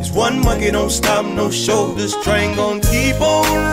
One monkey don't stop, no shoulders. Train gon' keep on